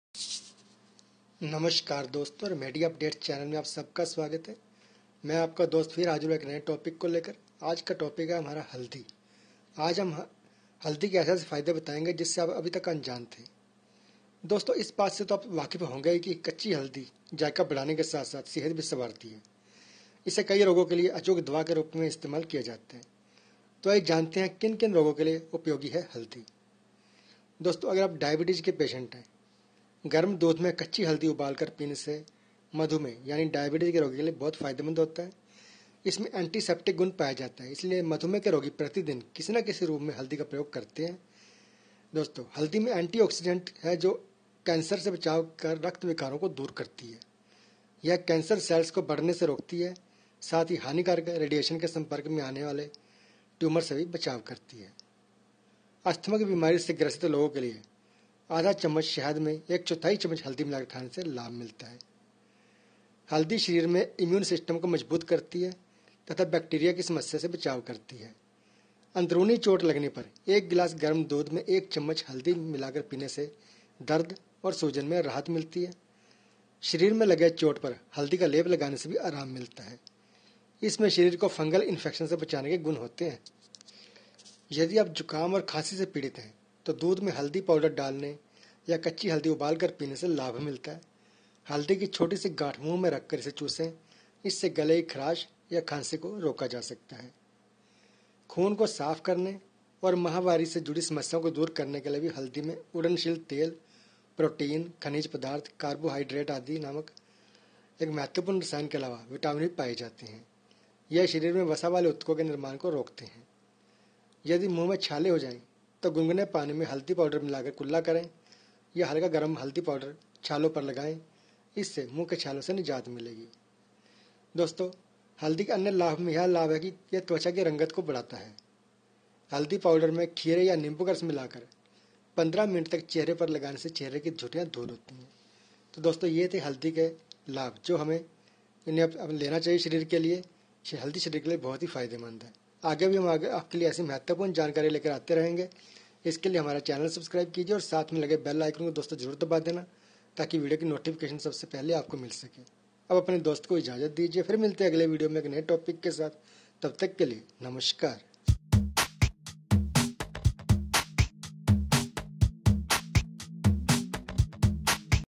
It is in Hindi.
नमस्कार दोस्तों और मीडिया अपडेट चैनल में आप सबका स्वागत है। मैं आपका दोस्त फिर हाजिर हूं एक नए टॉपिक को लेकर। आज का टॉपिक है हमारा हल्दी। आज हम हल्दी के ऐसे फायदे बताएंगे जिससे आप अभी तक अनजान थे। दोस्तों इस बात से तो आप वाकिफ होंगे कि कच्ची हल्दी जायका बढ़ाने के साथ साथ सेहत भी संवारती है। इसे कई रोगों के लिए अचूक दवा के रूप में इस्तेमाल किया जाता है। तो आइए जानते हैं किन किन रोगों के लिए उपयोगी है हल्दी। दोस्तों अगर आप डायबिटीज के पेशेंट हैं, गर्म दूध में कच्ची हल्दी उबालकर पीने से मधुमेह यानी डायबिटीज के रोगी के लिए बहुत फायदेमंद होता है। इसमें एंटीसेप्टिक गुण पाया जाता है, इसलिए मधुमेह के रोगी प्रतिदिन किसी न किसी रूप में हल्दी का प्रयोग करते हैं। दोस्तों हल्दी में एंटीऑक्सीडेंट है जो कैंसर से बचाव कर रक्त विकारों को दूर करती है। यह कैंसर सेल्स को बढ़ने से रोकती है, साथ ही हानिकारक रेडिएशन के संपर्क में आने वाले ट्यूमर से भी बचाव करती है। अस्थमा की बीमारी से ग्रसित लोगों के लिए आधा चम्मच शहद में 1/4 चम्मच हल्दी मिलाकर खाने से लाभ मिलता है। हल्दी शरीर में इम्यून सिस्टम को मजबूत करती है तथा बैक्टीरिया की समस्या से बचाव करती है। अंदरूनी चोट लगने पर 1 गिलास गर्म दूध में 1 चम्मच हल्दी मिलाकर पीने से दर्द और सूजन में राहत मिलती है। शरीर में लगे चोट पर हल्दी का लेप लगाने से भी आराम मिलता है। इसमें शरीर को फंगल इन्फेक्शन से बचाने के गुण होते हैं। यदि आप जुकाम और खांसी से पीड़ित हैं तो दूध में हल्दी पाउडर डालने या कच्ची हल्दी उबालकर पीने से लाभ मिलता है। हल्दी की छोटी सी गांठ मुंह में रखकर इसे चूसें, इससे गले की खराश या खांसी को रोका जा सकता है। खून को साफ करने और माहवारी से जुड़ी समस्याओं को दूर करने के लिए भी हल्दी में उड़नशील तेल, प्रोटीन, खनिज पदार्थ, कार्बोहाइड्रेट आदि नामक एक महत्वपूर्ण रसायन के अलावा विटामिन भी पाए जाते हैं। यह शरीर में वसा वाले ऊतकों के निर्माण को रोकते हैं। यदि मुंह में छाले हो जाएं तो गुनगुने पानी में हल्दी पाउडर मिलाकर कुल्ला करें या हल्का गर्म हल्दी पाउडर छालों पर लगाएं, इससे मुंह के छालों से निजात मिलेगी। दोस्तों हल्दी के अन्य लाभ में यह लाभ है कि यह त्वचा की रंगत को बढ़ाता है। हल्दी पाउडर में खीरे या नींबू का रस मिलाकर 15 मिनट तक चेहरे पर लगाने से चेहरे की झुर्रियाँ दूर होती हैं। तो दोस्तों ये थे हल्दी के लाभ जो हमें इन्हें अब लेना चाहिए शरीर के लिए। हल्दी शरीर के लिए बहुत ही फायदेमंद है। आगे भी हम आपके लिए ऐसी महत्वपूर्ण जानकारी लेकर आते रहेंगे। इसके लिए हमारा चैनल सब्सक्राइब कीजिए और साथ में लगे बेल आइकन को दोस्तों जरूर दबा देना ताकि वीडियो की नोटिफिकेशन सबसे पहले आपको मिल सके। अब अपने दोस्त को इजाज़त दीजिए, फिर मिलते हैं अगले वीडियो में एक नए टॉपिक के साथ। तब तक के लिए नमस्कार।